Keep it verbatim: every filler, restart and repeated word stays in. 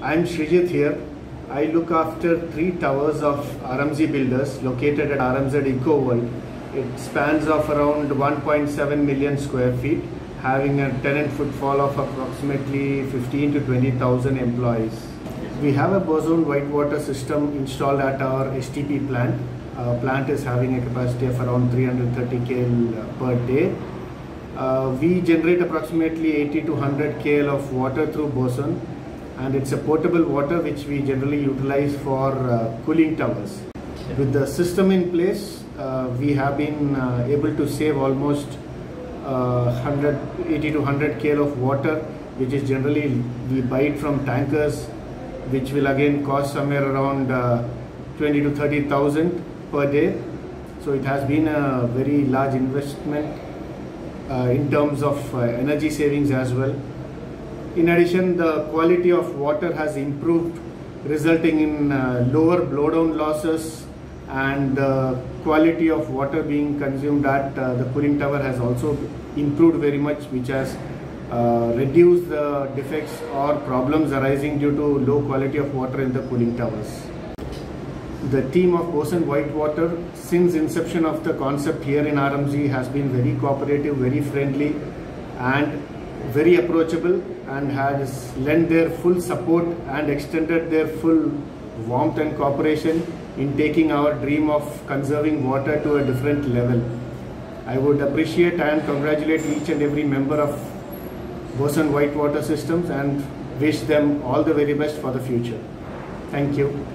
I'm Srijit here. I look after three towers of R M Z Builders located at R M Z Eco World. It spans of around one point seven million square feet, having a tenant footfall of approximately fifteen to twenty thousand employees. We have a Bosone white water system installed at our S T P plant. Our plant is having a capacity of around three hundred thirty kilograms per day. Uh, we generate approximately eighty to one hundred kilograms of water through Bosone, and it's a potable water which we generally utilize for uh, cooling towers. With the system in place, uh, we have been uh, able to save almost uh, one hundred eighty to one hundred kilograms of water, which is generally we buy it from tankers, which will again cost somewhere around uh, twenty to thirty thousand per day. So it has been a very large investment uh, in terms of uh, energy savings as well. In addition, the quality of water has improved, resulting in uh, lower blowdown losses, and the quality of water being consumed at uh, the cooling tower has also improved very much, which has uh, reduced the defects or problems arising due to low quality of water in the cooling towers. The team of Bosone White Water, since inception of the concept here in R M Z, has been very cooperative, very friendly, and very approachable, and has lent their full support and extended their full warmth and cooperation in taking our dream of conserving water to a different level. I would appreciate and congratulate each and every member of Bosone White Water Systems and wish them all the very best for the future. Thank you.